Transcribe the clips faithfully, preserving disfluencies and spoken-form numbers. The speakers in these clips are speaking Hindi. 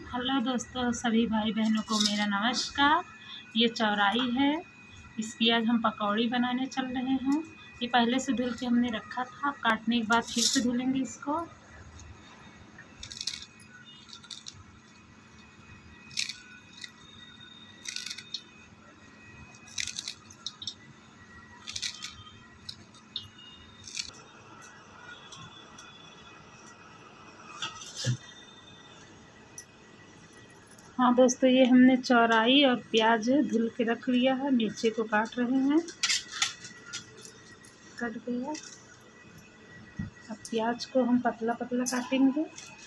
हेलो दोस्तों, सभी भाई बहनों को मेरा नमस्कार। ये चौराई है, इसकी आज हम पकौड़ी बनाने चल रहे हैं। ये पहले से धुल के हमने रखा था, काटने के बाद फिर से धुलेंगे इसको। हाँ दोस्तों, ये हमने चौराई और प्याज धुल के रख लिया है। मिर्ची को काट रहे हैं, कट गया। अब प्याज को हम पतला पतला काटेंगे।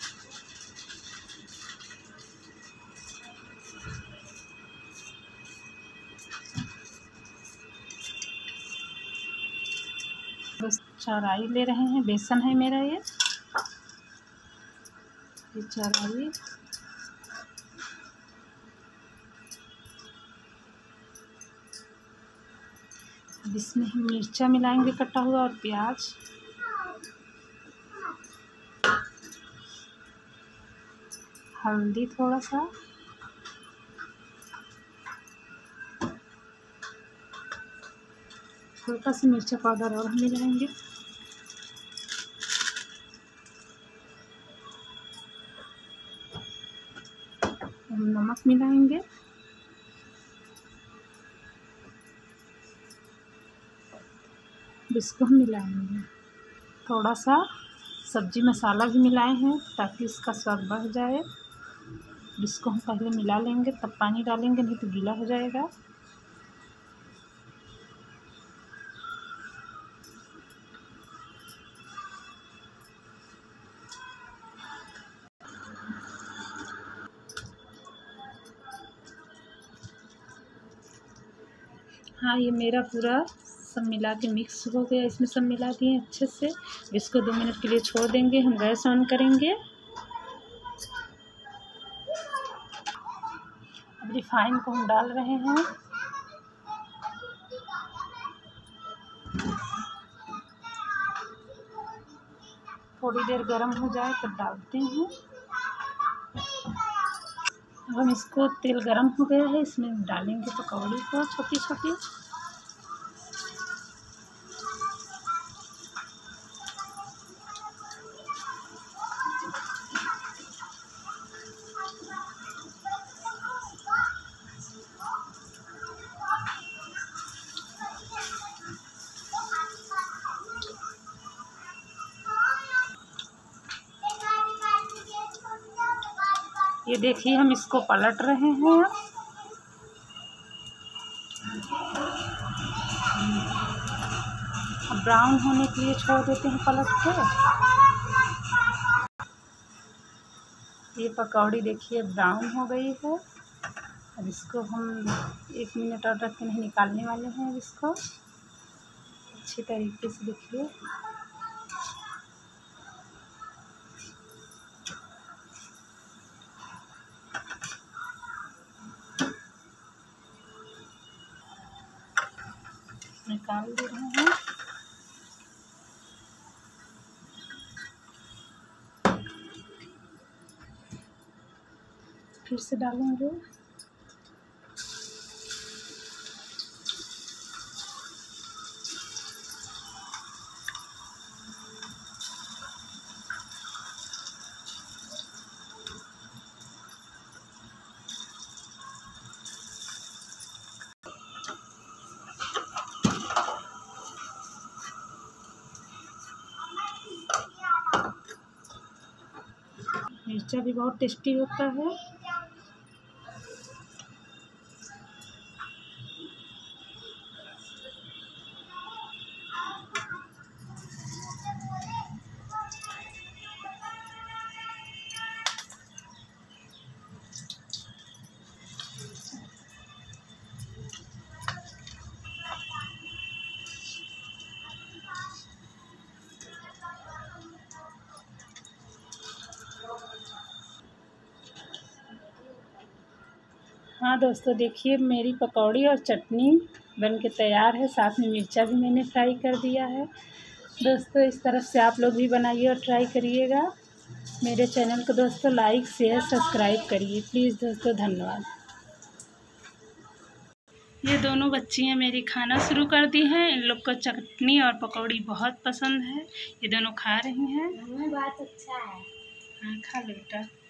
बस चौराई ले रहे हैं, बेसन है मेरा ये ये चौराई। अब इसमें हम मिर्चा मिलाएंगे कटा हुआ और प्याज। हल्दी थोड़ा सा, हल्का सा मिर्चा पाउडर और हम मिलाएंगे। हम नमक मिलाएंगे। इसको हम मिलाएंगे। थोड़ा सा सब्जी मसाला भी मिलाए हैं ताकि इसका स्वाद बढ़ जाए। इसको हम पहले मिला लेंगे, तब पानी डालेंगे, नहीं तो गीला हो जाएगा। हाँ, ये मेरा पूरा सब मिला के मिक्स हो गया। इसमें सब मिला दिए अच्छे से। इसको दो मिनट के लिए छोड़ देंगे। हम गैस ऑन करेंगे। अब रिफाइन को हम डाल रहे हैं। थोड़ी देर गर्म हो जाए तब डालते हैं। अब हम इसको, तेल गर्म हो गया है, इसमें डालेंगे पकौड़ी को छोटी छोटी। ये देखिए, हम इसको पलट रहे हैं। अब ब्राउन होने के लिए छोड़ देते हैं पलट के। ये पकौड़ी देखिए ब्राउन हो गई है। अब इसको हम एक मिनट और रख के नहीं निकालने वाले हैं। अब इसको अच्छी तरीके से देखिए निकाल दे रहे हैं। फिर से डालेंगे। मिर्चा भी बहुत टेस्टी होता है। हाँ दोस्तों, देखिए मेरी पकौड़ी और चटनी बन के तैयार है। साथ में मिर्चा भी मैंने फ्राई कर दिया है। दोस्तों, इस तरह से आप लोग भी बनाइए और ट्राई करिएगा। मेरे चैनल को दोस्तों लाइक शेयर सब्सक्राइब करिए प्लीज़ दोस्तों, धन्यवाद। ये दोनों बच्चियाँ मेरी खाना शुरू कर दी हैं। इन लोग को चटनी और पकौड़ी बहुत पसंद है। ये दोनों खा रही हैं। बात अच्छा है। हाँ खा लो बेटा।